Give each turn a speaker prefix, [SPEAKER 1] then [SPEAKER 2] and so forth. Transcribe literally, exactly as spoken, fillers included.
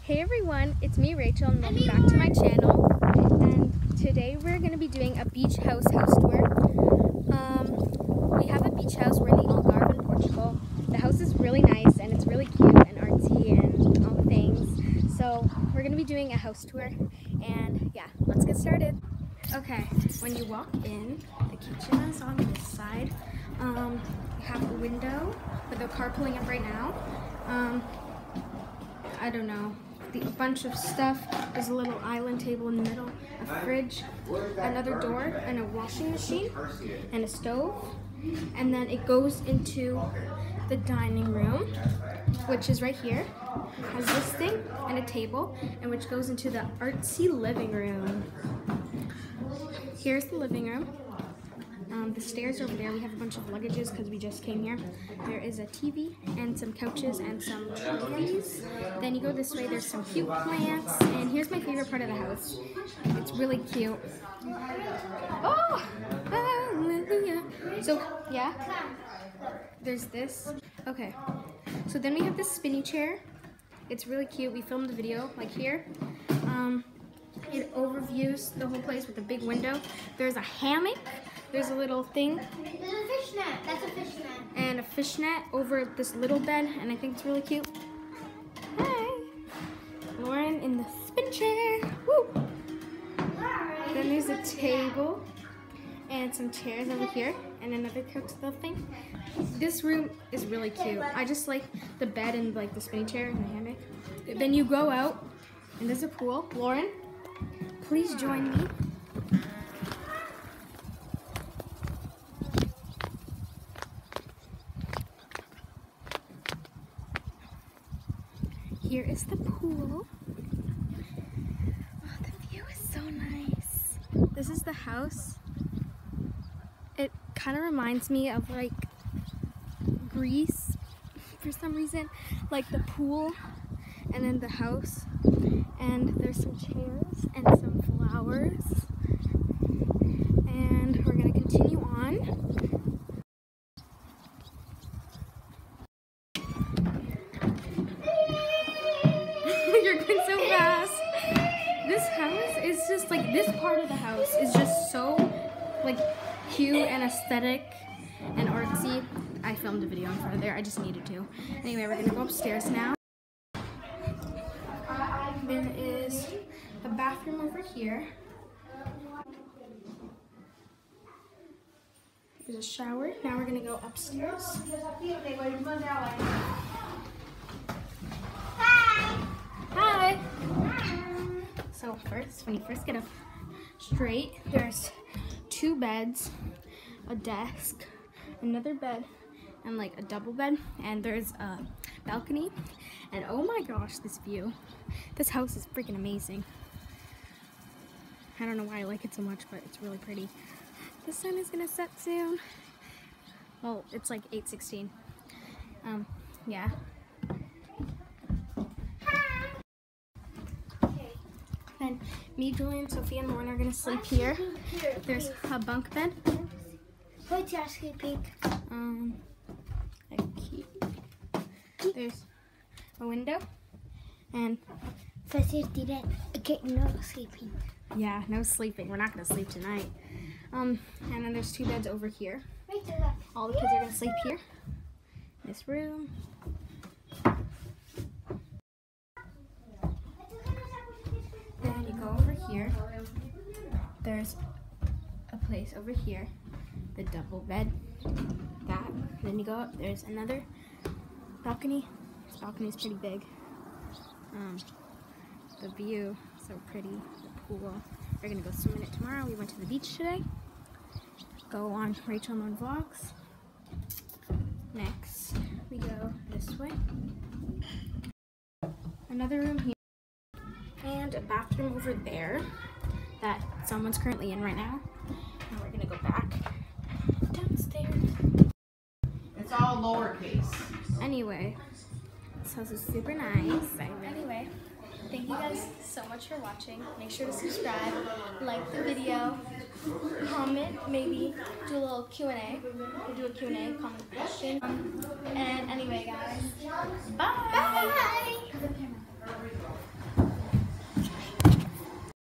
[SPEAKER 1] Hey everyone, it's me Rachel and welcome back to my channel. And today we're going to be doing a beach house house tour. Um, we have a beach house, we're in the Algarve in Portugal. The house is really nice and it's really cute and artsy and all the things. So we're going to be doing a house tour and yeah, let's get started. Okay, when you walk in, the kitchen is on this side. Um, you have a window with a car pulling up right now. Um, I don't know. The, a bunch of stuff. There's a little island table in the middle, a fridge, another door, and a washing machine, and a stove. And then it goes into the dining room, which is right here. It has this thing and a table, and which goes into the artsy living room. Here's the living room. Um, the stairs over there, we have a bunch of luggages because we just came here. There is a T V and some couches and some trees. Then you go this way, there's some cute plants. And here's my favorite part of the house. It's really cute. Oh! Hallelujah. So, yeah. There's this. Okay. So then we have this spinny chair. It's really cute. We filmed the video, like here. Um, it overviews the whole place with a big window. There's a hammock. There's a little thing.
[SPEAKER 2] There's a fishnet. That's a fishnet.
[SPEAKER 1] And a fishnet over this little bed, and I think it's really cute. Hi! Lauren in the spin chair. Woo! Right. Then there's a table and some chairs over here, and another couch little thing. This room is really cute. I just like the bed and like the spinning chair and the hammock. Then you go out, and there's a pool. Lauren, please join me. Here is the pool. Oh, the view is so nice. This is the house. It kind of reminds me of like Greece for some reason. Like the pool and then the house. And there's some chairs and some flowers. And we're gonna continue on. It's just like this part of the house is just so like cute and aesthetic and artsy. I filmed a video in front of there. I just needed to. Anyway, we're gonna go upstairs now. There is a bathroom over here. There's a shower. Now we're gonna go upstairs. Hi. Hi. So first, when you first get up straight, there's two beds, a desk, another bed, and like a double bed, and there's a balcony. And oh my gosh, this view. This house is freaking amazing. I don't know why I like it so much, but it's really pretty. The sun is gonna set soon. Well, it's like eight sixteen. Um, yeah. Then me, Julian, Sophia, and Lauren are gonna sleep here. There's a bunk bed.
[SPEAKER 2] What's your sleeping?
[SPEAKER 1] Um, a key. There's a window, and
[SPEAKER 2] okay, no sleeping.
[SPEAKER 1] Yeah, no sleeping. We're not gonna sleep tonight. Um, and then there's two beds over here. All the kids are gonna sleep here. This room. Here, there's a place over here, the double bed, that, then you go up, there's another balcony. This balcony is pretty big. Um, the view, so pretty, the pool. We're gonna go swim in it tomorrow. We went to the beach today. Go on Rachel and Lauren Vlogs. Next, we go this way. Another room here. And a bathroom over there that someone's currently in right now. And we're gonna go back downstairs.
[SPEAKER 3] It's all lowercase.
[SPEAKER 1] Anyway, this house is super nice. Anyway, thank you guys so much for watching. Make sure to subscribe, like the video, comment, maybe do a little Q and A. We'll do a Q and A, comment a question. Um, and anyway, guys, bye. Bye.